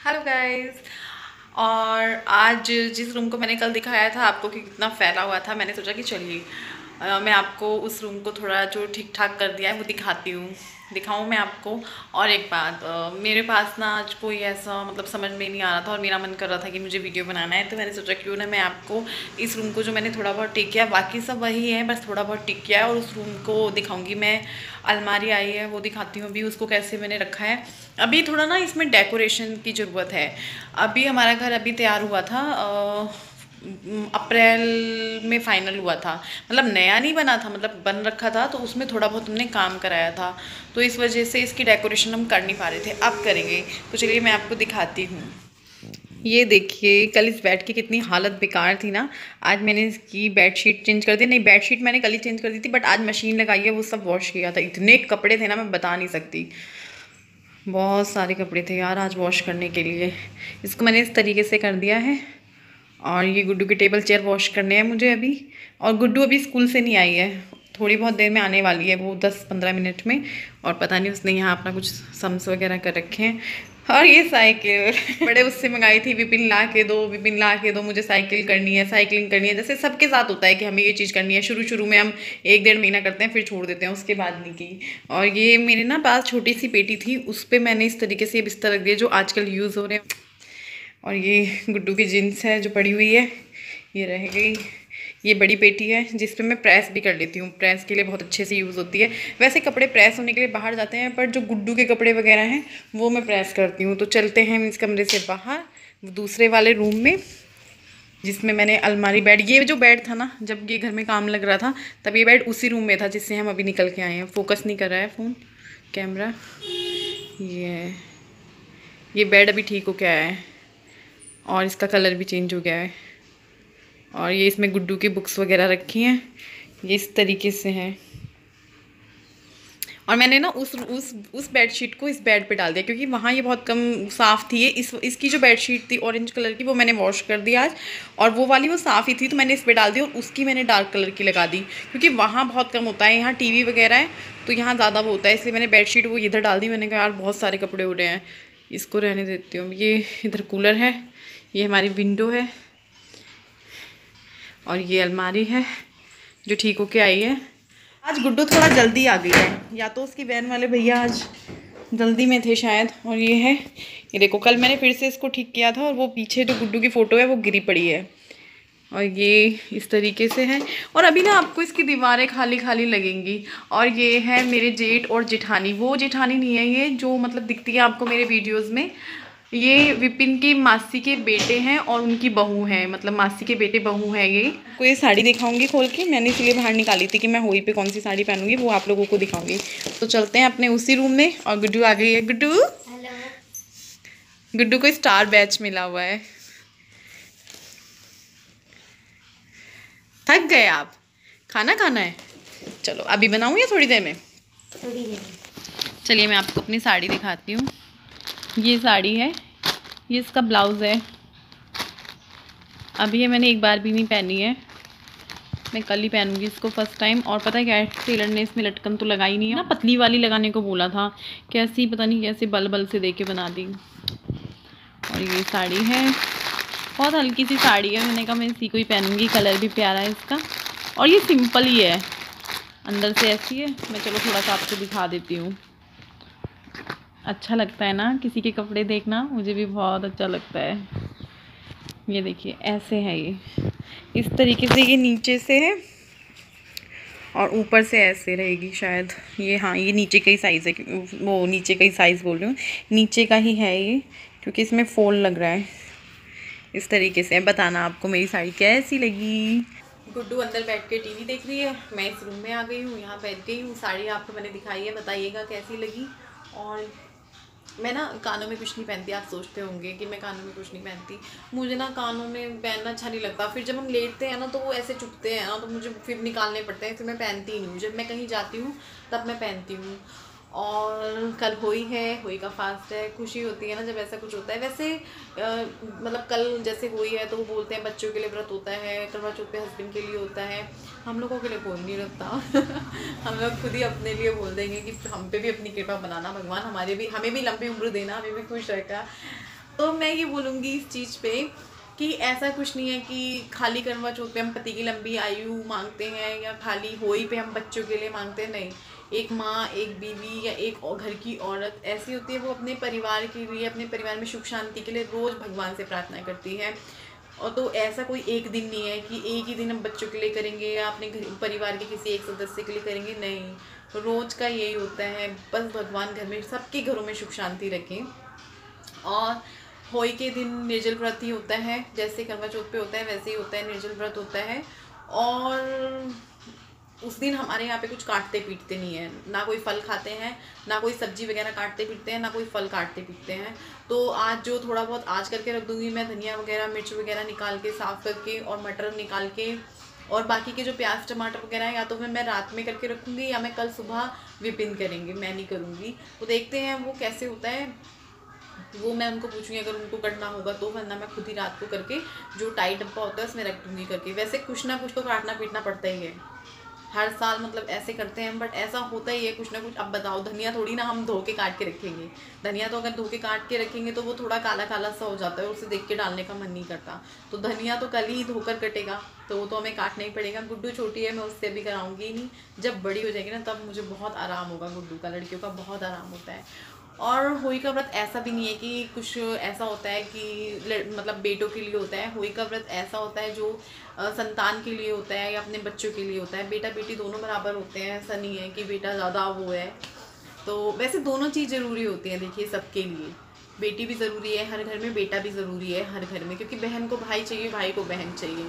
Hello guys. और आज जिस रूम को मैंने कल दिखाया था आपको कि कितना फैला हुआ था, मैंने सोचा कि चलिए मैं आपको उस रूम को थोड़ा जो ठीक ठाक कर दिया है वो दिखाऊं मैं आपको। और एक बात, मेरे पास ना आज कोई ऐसा मतलब समझ में नहीं आ रहा था और मेरा मन कर रहा था कि मुझे वीडियो बनाना है, तो मैंने सोचा क्यों ना मैं आपको इस रूम को जो मैंने थोड़ा बहुत ठीक किया, बाकी सब वही है, बस थोड़ा बहुत ठीक किया है, और उस रूम को दिखाऊंगी मैं। अलमारी आई है वो दिखाती हूँ अभी, उसको कैसे मैंने रखा है। अभी थोड़ा ना इसमें डेकोरेशन की ज़रूरत है। अभी हमारा घर अभी तैयार हुआ था, अप्रैल में फाइनल हुआ था। मतलब नया नहीं बना था, मतलब बन रखा था, तो उसमें थोड़ा बहुत हमने काम कराया था, तो इस वजह से इसकी डेकोरेशन हम कर नहीं पा रहे थे। अब करेंगे, तो चलिए मैं आपको दिखाती हूँ। ये देखिए, कल इस बेड की कितनी हालत बेकार थी ना। आज मैंने इसकी बेडशीट चेंज कर दी, नहीं बेडशीट मैंने कल ही चेंज कर दी थी, बट आज मशीन लगाई है, वो सब वॉश किया था। इतने कपड़े थे ना, मैं बता नहीं सकती। बहुत सारे कपड़े थे यार आज वॉश करने के लिए। इसको मैंने इस तरीके से कर दिया है। और ये गुड्डू की टेबल चेयर वॉश करने हैं मुझे अभी। और गुड्डू अभी स्कूल से नहीं आई है, थोड़ी बहुत देर में आने वाली है, वो 10-15 मिनट में। और पता नहीं उसने यहाँ अपना कुछ सम्स वगैरह कर रखे हैं। और ये साइकिल बड़े उससे मंगाई थी, विपिन ला के दो, विपिन ला के दो, मुझे साइकिल करनी है, साइकिलिंग करनी है। जैसे सबके साथ होता है कि हमें ये चीज़ करनी है। शुरू शुरू में हम 1-1.5 महीना करते हैं, फिर छोड़ देते हैं, उसके बाद नहीं की। और ये मेरे ना पास छोटी सी पेटी थी, उस पर मैंने इस तरीके से बिस्तर रख दिया जो आजकल यूज़ हो रहे हैं। और ये गुड्डू की जीन्स है जो पड़ी हुई है, ये रह गई। ये बड़ी पेटी है जिस पे मैं प्रेस भी कर लेती हूँ, प्रेस के लिए बहुत अच्छे से यूज़ होती है। वैसे कपड़े प्रेस होने के लिए बाहर जाते हैं, पर जो गुड्डू के कपड़े वगैरह हैं वो मैं प्रेस करती हूँ। तो चलते हैं इस कमरे से बाहर, दूसरे वाले रूम में, जिसमें मैंने अलमारी बेड, ये जो बेड था ना जब ये घर में काम लग रहा था, तब ये बेड उसी रूम में था जिससे हम अभी निकल के आए हैं। फोकस नहीं कर रहा है फ़ोन कैमरा। ये बेड अभी ठीक हो के आया है, और इसका कलर भी चेंज हो गया है। और ये इसमें गुड्डू की बुक्स वगैरह रखी हैं, ये इस तरीके से है। और मैंने ना उस बेडशीट को इस बेड पे डाल दिया, क्योंकि वहाँ ये बहुत कम साफ़ थी। ये इसकी जो बेडशीट थी ऑरेंज कलर की, वो मैंने वॉश कर दी आज, और वो वाली वो साफ़ ही थी, तो मैंने इस पे डाल दी। और उसकी मैंने डार्क कलर की लगा दी, क्योंकि वहाँ बहुत कम होता है, यहाँ टीवी वगैरह है तो यहाँ ज़्यादा वो होता है, इसलिए मैंने बेडशीट वो इधर डाल दी। मैंने कहा यार बहुत सारे कपड़े उड़े हैं, इसको रहने देती हूँ। ये इधर कूलर है, ये हमारी विंडो है, और ये अलमारी है जो ठीक होके आई है। आज गुड्डू थोड़ा जल्दी आ गई है, या तो उसकी वैन वाले भैया आज जल्दी में थे शायद। और ये है, ये देखो कल मैंने फिर से इसको ठीक किया था, और वो पीछे जो गुड्डू की फ़ोटो है वो गिरी पड़ी है। और ये इस तरीके से है। और अभी ना आपको इसकी दीवारें खाली खाली लगेंगी। और ये है मेरे जेठ और जेठानी, वो जेठानी नहीं है ये जो मतलब दिखती है आपको मेरे वीडियोज़ में। ये विपिन की मासी के बेटे हैं और उनकी बहू हैं, मतलब मासी के बेटे बहू हैं। ये कोई साड़ी दिखाऊंगी खोल के, मैंने इसलिए बाहर निकाली थी कि मैं होली पे कौन सी साड़ी पहनूंगी, वो आप लोगों को दिखाऊंगी। तो चलते हैं अपने उसी रूम में। और गुड्डू आ गई है। गुड्डू, गुड्डू को स्टार बैच मिला हुआ है। थक गए आप? खाना खाना है? चलो अभी बनाऊँ या थोड़ी देर में? थोड़ी देर। चलिए मैं आपको अपनी साड़ी दिखाती हूँ। ये साड़ी है, ये इसका ब्लाउज़ है। अभी ये मैंने एक बार भी नहीं पहनी है, मैं कल ही पहनूंगी इसको फर्स्ट टाइम। और पता है क्या है, टेलर ने इसमें लटकन तो लगाई नहीं है ना, पतली वाली लगाने को बोला था, कैसी पता नहीं कैसे बल बल से दे के बना दी। और ये साड़ी है, बहुत हल्की सी साड़ी है, मैंने कहा मैं इसी को ही पहनूंगी, कलर भी प्यारा है इसका। और ये सिंपल ही है, अंदर से ऐसी है। मैं चलो थोड़ा सा आपको दिखा देती हूँ। अच्छा लगता है ना किसी के कपड़े देखना, मुझे भी बहुत अच्छा लगता है। ये देखिए ऐसे है, ये इस तरीके से, ये नीचे से है और ऊपर से ऐसे रहेगी शायद ये। हाँ ये नीचे का ही साइज़ है, वो नीचे का ही साइज़ बोल रही हूँ, नीचे का ही है ये, क्योंकि इसमें फोल लग रहा है। इस तरीके से बताना आपको मेरी साड़ी कैसी लगी। गुड्डू अंदर बैठ के टीवी देख रही है, मैं इस रूम में आ गई हूँ, यहाँ बैठ गई हूँ। साड़ी आपको मैंने दिखाई है, बताइएगा कैसी लगी। और मैं ना कानों में कुछ नहीं पहनती, आप सोचते होंगे कि मैं कानों में कुछ नहीं पहनती। मुझे ना कानों में पहनना अच्छा नहीं लगता, फिर जब हम लेटते हैं ना तो वो ऐसे चुभते हैं ना, तो मुझे फिर निकालने पड़ते हैं, फिर मैं पहनती ही नहीं। जब मैं कहीं जाती हूँ तब मैं पहनती हूँ। और कल होली है, होली का फास्ट है, खुशी होती है ना जब ऐसा कुछ होता है। वैसे मतलब कल जैसे होली है तो वो बोलते हैं बच्चों के लिए व्रत होता है, करवा चौथ पे हस्बैंड के लिए होता है, हम लोगों के लिए कोई नहीं रखता। हम लोग खुद ही अपने लिए बोल देंगे कि हम पे भी अपनी कृपा बनाना भगवान, हमें भी लंबी उम्र देना, हमें भी खुश रखा। तो मैं ये बोलूँगी इस चीज़ पे कि ऐसा कुछ नहीं है कि खाली करवा चौथ पे हम पति की लंबी आयु मांगते हैं या खाली होली पे हम बच्चों के लिए मांगते हैं, नहीं। एक माँ, एक बीवी या एक घर की औरत ऐसी होती है, वो अपने परिवार के लिए, अपने परिवार में सुख शांति के लिए रोज़ भगवान से प्रार्थना करती है। और तो ऐसा कोई एक दिन नहीं है कि एक ही दिन हम बच्चों के लिए करेंगे या अपने घर परिवार के किसी एक सदस्य के लिए करेंगे, नहीं। रोज़ का यही होता है, बस भगवान घर में सबके घरों में सुख शांति रखें। और होली के दिन निर्जल व्रत ही होता है, जैसे करवा चौथ पे होता है वैसे ही होता है, निर्जल व्रत होता है। और उस दिन हमारे यहाँ पे कुछ काटते पीटते नहीं है, ना कोई फल खाते हैं, ना कोई सब्जी वगैरह काटते पीटते हैं, ना कोई फल काटते पीटते हैं। तो आज जो थोड़ा बहुत आज करके रख दूँगी मैं, धनिया वगैरह मिर्च वगैरह निकाल के साफ़ करके और मटर निकाल के, और बाकी के जो प्याज टमाटर वगैरह है या तो मैं रात में करके रखूँगी या मैं कल सुबह विपिन करेंगे, मैं नहीं करूँगी। तो देखते हैं वो कैसे होता है, वो मैं उनको पूछूंगी, अगर उनको करना होगा तो, वरना मैं खुद ही रात को करके जो टाइट डब्बा होता है उसमें रख दूँगी करके। वैसे कुछ ना कुछ तो काटना पीटना पड़ता ही है हर साल, मतलब ऐसे करते हैं, बट ऐसा होता ही है कुछ ना कुछ। अब बताओ, धनिया थोड़ी ना हम धो के काट के रखेंगे, धनिया तो अगर धो के काट के रखेंगे तो वो थोड़ा काला काला सा हो जाता है, उसे देख के डालने का मन नहीं करता। तो धनिया तो कल ही धोकर कटेगा, तो वो तो हमें काटना ही पड़ेगा। गुड्डू छोटी है, मैं उससे अभी कराऊंगी नहीं, जब बड़ी हो जाएगी ना तब मुझे बहुत आराम होगा। गुड्डू का, लड़कियों का बहुत आराम होता है। और होली का व्रत ऐसा भी नहीं है कि कुछ ऐसा होता है कि मतलब बेटों के लिए होता है। होली का व्रत ऐसा होता है जो संतान के लिए होता है या अपने बच्चों के लिए होता है। बेटा बेटी दोनों बराबर होते हैं, ऐसा नहीं है कि बेटा ज़्यादा वो है। तो वैसे दोनों चीज़ ज़रूरी होती है, देखिए सबके लिए बेटी भी ज़रूरी है हर घर में, बेटा भी ज़रूरी है हर घर में, क्योंकि बहन को भाई चाहिए, भाई को बहन चाहिए।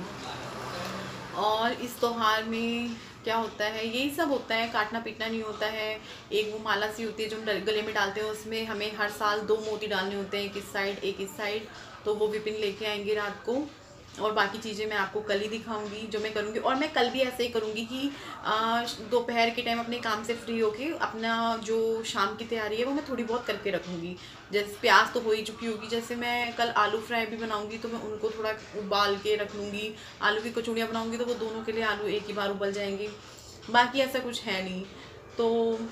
और इस त्योहार में क्या होता है, यही सब होता है, काटना पीटना नहीं होता है। एक वो माला सी होती है जो हम गले में डालते हैं, उसमें हमें हर साल 2 मोती डालने होते हैं, एक इस साइड एक इस साइड। तो वो विपिन लेके आएंगे रात को, और बाकी चीज़ें मैं आपको कल ही दिखाऊंगी जो मैं करूँगी। और मैं कल भी ऐसे ही करूँगी कि दोपहर के टाइम अपने काम से फ्री होके अपना जो शाम की तैयारी है वो मैं थोड़ी बहुत करके रखूँगी। जैसे प्याज तो हो ही चुकी होगी, जैसे मैं कल आलू फ्राई भी बनाऊँगी तो मैं उनको थोड़ा उबाल के रख लूँगी। आलू की कचौड़ियाँ बनाऊँगी तो वो दोनों के लिए आलू एक ही बार उबल जाएंगे। बाकी ऐसा कुछ है नहीं। तो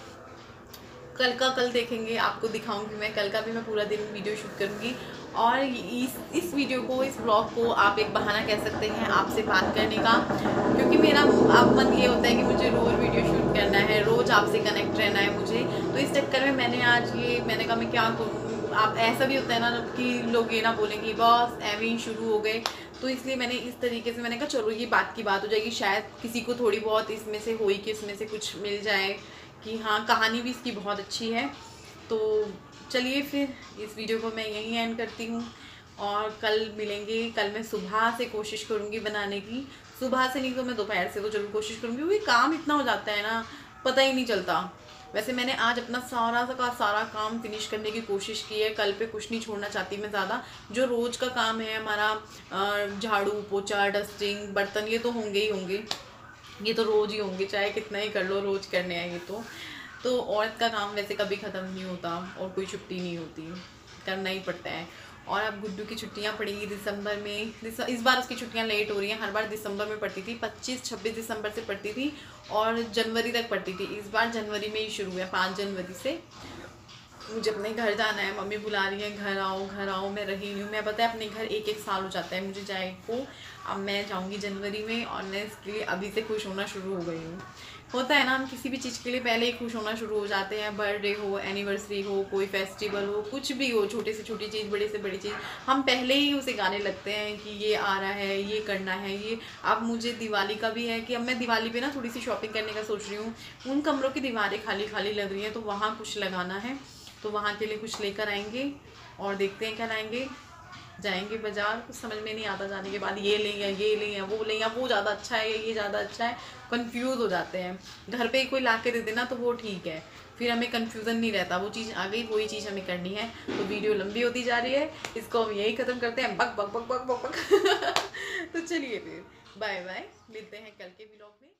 कल देखेंगे, आपको दिखाऊंगी मैं। कल का भी मैं पूरा दिन वीडियो शूट करूंगी। और इस वीडियो को, इस ब्लॉग को आप एक बहाना कह सकते हैं आपसे बात करने का, क्योंकि मेरा अब मन ये होता है कि मुझे रोज़ वीडियो शूट करना है, रोज़ आपसे कनेक्ट रहना है मुझे। तो इस चक्कर में मैंने कहा मैं क्या करूँ। आप ऐसा भी होता है ना कि लोग ये ना बोलें कि बस एवं ही शुरू हो गए। तो इसलिए मैंने इस तरीके से मैंने कहा चलो ये बात की बात हो जाएगी, शायद किसी को थोड़ी बहुत इसमें से होई कि इसमें से कुछ मिल जाए कि हाँ, कहानी भी इसकी बहुत अच्छी है। तो चलिए फिर इस वीडियो को मैं यहीं एंड करती हूँ, और कल मिलेंगे। कल मैं सुबह से कोशिश करूँगी बनाने की, सुबह से नहीं तो मैं दोपहर से तो जरूर कोशिश करूँगी, क्योंकि काम इतना हो जाता है ना, पता ही नहीं चलता। वैसे मैंने आज अपना सारा काम फिनिश करने की कोशिश की है, कल पे कुछ नहीं छोड़ना चाहती मैं ज़्यादा। जो रोज़ का काम है हमारा, झाड़ू पोछा डस्टिंग बर्तन, ये तो होंगे ही होंगे, ये तो रोज़ ही होंगे, चाहे कितना ही कर लो, रोज़ करने हैं ये तो औरत का काम वैसे कभी ख़त्म नहीं होता, और कोई छुट्टी नहीं होती, करना ही पड़ता है। और अब गुड्डू की छुट्टियां पड़ेगी दिसंबर में। इस बार उसकी छुट्टियां लेट हो रही हैं, हर बार दिसंबर में पड़ती थी, 25-26 दिसंबर से पड़ती थी और जनवरी तक पड़ती थी। इस बार जनवरी में ही शुरू है, 5 जनवरी से। मुझे अपने घर जाना है, मम्मी बुला रही है घर आओ। मैं रही नहीं हूँ, मैं पता है अपने घर एक साल हो जाता है मुझे जाए को। अब मैं जाऊँगी जनवरी में, और मैं इसके लिए अभी से खुश होना शुरू हो गई हूँ। होता है ना, हम किसी भी चीज़ के लिए पहले ही खुश होना शुरू हो जाते हैं। बर्थडे हो, एनिवर्सरी हो, कोई फेस्टिवल हो, कुछ भी हो, छोटे से छोटी चीज़, बड़े से बड़ी चीज़, हम पहले ही उसे गाने लगते हैं कि ये आ रहा है, ये करना है, ये। अब मुझे दिवाली का भी है कि अब मैं दिवाली पे ना थोड़ी सी शॉपिंग करने का सोच रही हूँ। उन कमरों की दीवारें खाली खाली लग रही हैं, तो वहाँ कुछ लगाना है, तो वहाँ के लिए कुछ लेकर आएंगे, और देखते हैं क्या लाएंगे। जाएंगे बाजार, कुछ समझ में नहीं आता जाने के बाद, ये लें या ये लें या वो ज़्यादा अच्छा है या ये ज़्यादा अच्छा है, कंफ्यूज हो जाते हैं। घर पे ही कोई ला के दे देना तो वो ठीक है, फिर हमें कंफ्यूजन नहीं रहता, वो चीज़ आ गई वही चीज़ हमें करनी है। तो वीडियो लंबी होती जा रही है, इसको हम यही ख़त्म करते हैं, बक बक बक बक बक बक। तो चलिए फिर बाय बाय, मिलते हैं कल के व्लॉग में।